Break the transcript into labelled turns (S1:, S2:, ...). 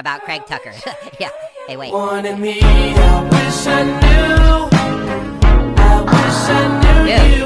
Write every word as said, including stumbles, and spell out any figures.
S1: about Craig Tucker. Yeah. Hey, wait.
S2: Wanted me, I wish I knew. I wish I knew
S1: Dude.
S2: you.